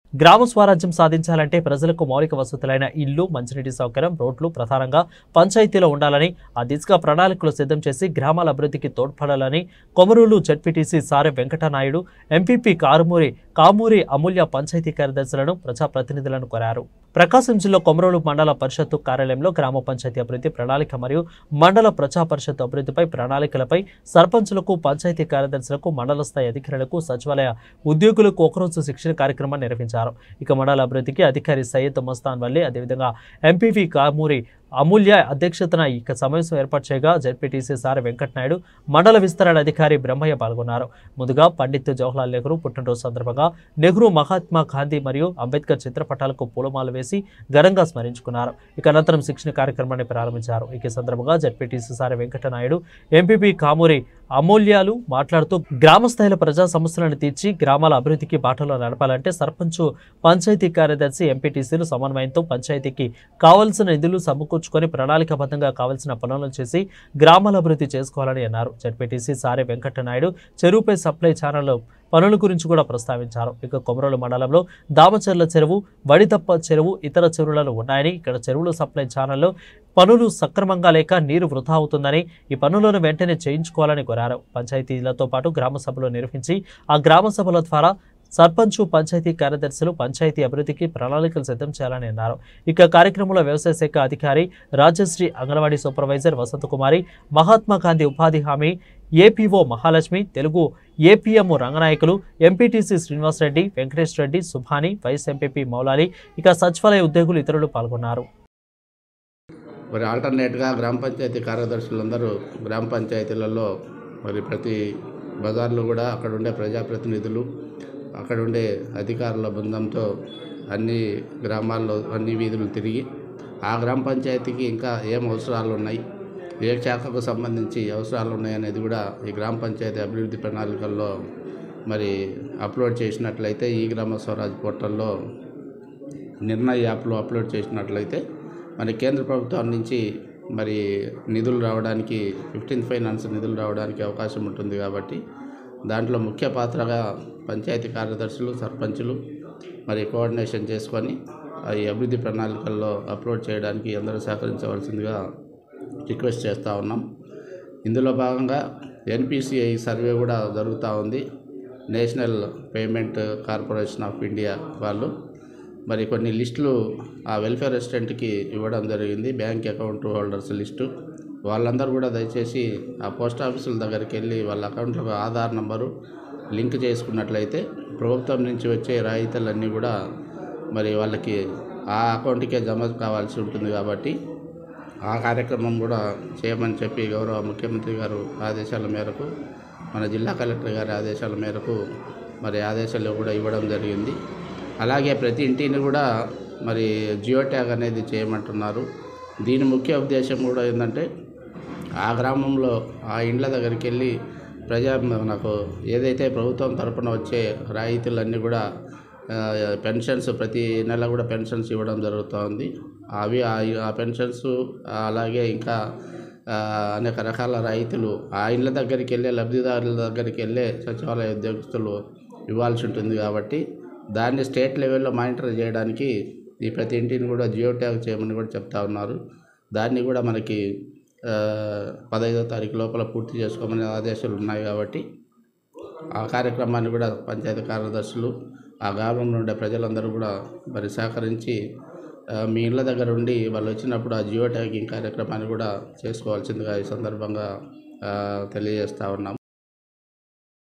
గ్రామ స్వరాజ్యం సాధించాలంటే ప్రజలకు మౌలిక వసతులైన ఇళ్లు, మంచినీటి సౌకర్యం, రోడ్లు ప్రధానంగా పంచాయతీలో ఉండాలని, ఆ దిశగా ప్రణాళికలు సిద్ధం చేసి గ్రామాల అభివృద్ధికి తోడ్పడాలని కొమరూలు జెడ్పీటీసీ సారె వెంకటనాయుడు, ఎంపీపీ కామూరి అమూల్య పంచాయతీ కార్యదర్శులను, ప్రజాప్రతినిధులను కోరారు. ప్రకాశం జిల్లా కొమరూలు మండల పరిషత్తు కార్యాలయంలో గ్రామ పంచాయతీ అభివృద్ధి ప్రణాళిక మరియు మండల ప్రజా పరిషత్తు అభివృద్ధిపై ప్రణాళికలపై సర్పంచులకు, పంచాయతీ కార్యదర్శులకు, మండల స్థాయి అధికారులకు, సచివాలయ ఉద్యోగులకు ఒకరోజు శిక్షణ కార్యక్రమాన్ని నిర్వహించారు. ఇక మండల అభివృద్ధికి అధికారి సయ్యద్ మస్తాన్ వల్లి, అదేవిధంగా ఎంపీవీ కామూరి అమూల్య అధ్యక్షతన ఈ సమావేశం ఏర్పాటు చేయగా జెడ్పీటీసీ సారె వెంకటనాయుడు, మండల విస్తరణ అధికారి బ్రహ్మయ్య పాల్గొన్నారు. ముందుగా పండిత్ జవహర్లాల్ నెహ్రూ పుట్టినరోజు సందర్భంగా నెహ్రూ, మహాత్మా గాంధీ మరియు అంబేద్కర్ చిత్రపటాలకు పూలమాల వేసి ఘనంగా స్మరించుకున్నారు. ఇక అనంతరం శిక్షణ కార్యక్రమాన్ని ప్రారంభించారు. ఈ సందర్భంగా జెడ్పీటీసీ సారె వెంకటనాయుడు, ఎంపీపీ కామూరి అమూల్యాలు మాట్లాడుతూ గ్రామ స్థాయిలో ప్రజా సమస్యలను తీర్చి గ్రామాల అభివృద్ధికి బాటలో నడపాలంటే సర్పంచ్, పంచాయతీ కార్యదర్శి, ఎంపీటీసీలు సమన్వయంతో పంచాయతీకి కావలసిన నిధులు సమకూర్చుకొని ప్రణాళికాబద్ధంగా కావలసిన పనులను చేసి గ్రామాల అభివృద్ధి చేసుకోవాలని అన్నారు. ZPTC Sare Venkata Naidu చెరువుపై supply channel పనుల గురించి కూడా ప్రస్తావించారు. ఇక కొమరోలు మండలంలో దామచర్ల చెరువు, వడిదప్ప చెరువు, ఇతర చెరువులలో ఉన్నాయని, ఇక్కడ చెరువులు సప్లై ఛానల్లో పనులు సక్రమంగా లేక నీరు వృధా అవుతుందని, ఈ పనులను వెంటనే చేయించుకోవాలని కోరారు. పంచాయతీలతో పాటు గ్రామ సభలు నిర్వహించి ఆ గ్రామ సభల ద్వారా సర్పంచ్, పంచాయతీ కార్యదర్శులు పంచాయతీ అభివృద్ధికి ప్రణాళికలు సిద్ధం చేయాలని అన్నారు. ఇక కార్యక్రమంలో వ్యవసాయ శాఖ అధికారి రాజశ్రీ, అంగన్వాడీ సూపర్వైజర్ వసంతకుమారి, మహాత్మా గాంధీ ఉపాధి హామీ APO Mahalakshmi, Telugu APM Ranganayakulu, MPTC Srinivasareddy, Venkatesh Reddy, Subhani, vice MPP Moulali, ఇక సచివాలయ ఉద్యోగులు ఇతరులు పాల్గొన్నారు. మరి ఆల్టర్నేట్గా గ్రామ పంచాయతీ కార్యదర్శులందరూ గ్రామ పంచాయతీలలో మరి ప్రతి బజార్లో కూడా అక్కడ ఉండే ప్రజాప్రతినిధులు, అక్కడ ఉండే అధికారుల బృందంతో అన్ని గ్రామాల్లో అన్ని వీధులు తిరిగి ఆ గ్రామ పంచాయతీకి ఇంకా ఏం అవసరాలు ఉన్నాయి, ఏ శాఖకు సంబంధించి అవసరాలు ఉన్నాయనేది కూడా ఈ గ్రామ పంచాయతీ అభివృద్ధి ప్రణాళికల్లో మరి అప్లోడ్ చేసినట్లయితే, ఈ గ్రామ స్వరాజ్ పోర్టల్లో నిర్ణయ యాప్లో అప్లోడ్ చేసినట్లయితే మరి కేంద్ర ప్రభుత్వం నుంచి మరి నిధులు రావడానికి 15th ఫైనాన్స్ నిధులు రావడానికి అవకాశం ఉంటుంది. కాబట్టి దాంట్లో ముఖ్య పాత్రగా పంచాయతీ కార్యదర్శులు, సర్పంచులు మరి కోఆర్డినేషన్ చేసుకొని ఈ అభివృద్ధి ప్రణాళికల్లో అప్లోడ్ చేయడానికి అందరూ సహకరించవలసిందిగా రిక్వెస్ట్ చేస్తూ ఉన్నాం. ఇందులో భాగంగా ఎన్పిసిఐ సర్వే కూడా జరుగుతూ ఉంది. National payment corporation of India వాళ్ళు మరి కొన్ని లిస్టులు ఆ వెల్ఫేర్ అసిస్టెంట్కి ఇవ్వడం జరిగింది, బ్యాంక్ అకౌంట్ హోల్డర్స్ లిస్టు. వాళ్ళందరూ కూడా దయచేసి ఆ పోస్ట్ ఆఫీసుల దగ్గరికి వెళ్ళి వాళ్ళ అకౌంట్లకు ఆధార్ నంబరు లింక్ చేసుకున్నట్లయితే ప్రభుత్వం నుంచి వచ్చే రాయితీలన్నీ కూడా మరి వాళ్ళకి ఆ అకౌంట్కే జమ కావాల్సి ఉంటుంది. కాబట్టి ఆ కార్యక్రమం కూడా చేయమని చెప్పి గౌరవ ముఖ్యమంత్రి గారు ఆదేశాల మేరకు, మన జిల్లా కలెక్టర్ గారి ఆదేశాల మేరకు మరి ఆదేశాలు కూడా ఇవ్వడం జరిగింది. అలాగే ప్రతి ఇంటిని కూడా మరి జియో ట్యాగ్ అనేది చేయమంటున్నారు. దీని ముఖ్య ఉద్దేశం కూడా ఏంటంటే ఆ గ్రామంలో ఆ ఇండ్ల దగ్గరికి వెళ్ళి మనకు ఏదైతే ప్రభుత్వం తరపున వచ్చే రాయితీలన్నీ కూడా పెన్షన్స్ ప్రతి నెల కూడా పెన్షన్స్ ఇవ్వడం జరుగుతుంది. అవి ఆ పెన్షన్స్ అలాగే ఇంకా అనేక రకాల రాయితీలు ఆ ఇండ్ల దగ్గరికి వెళ్ళే లబ్ధిదారుల దగ్గరికి వెళ్ళే సచివాలయ ఉద్యోగస్తులు ఇవ్వాల్సి ఉంటుంది. కాబట్టి దాన్ని స్టేట్ లెవెల్లో మానిటర్ చేయడానికి ఈ ప్రతి ఇంటిని కూడా జియో ట్యాగ్ చేయమని కూడా చెప్తా ఉన్నారు. దాన్ని కూడా మనకి 15వ తారీఖు లోపల పూర్తి చేసుకోమని ఆదేశాలు ఉన్నాయి. కాబట్టి ఆ కార్యక్రమాన్ని కూడా పంచాయతీ కార్యదర్శులు, ఆ గ్రామంలో ఉండే ప్రజలందరూ కూడా మరి సహకరించి మీ ఇళ్ళ దగ్గర ఉండి వాళ్ళు వచ్చినప్పుడు ఆ జియో ట్యాగింగ్ కార్యక్రమాన్ని కూడా చేసుకోవాల్సిందిగా ఈ సందర్భంగా తెలియజేస్తూ ఉన్నాం.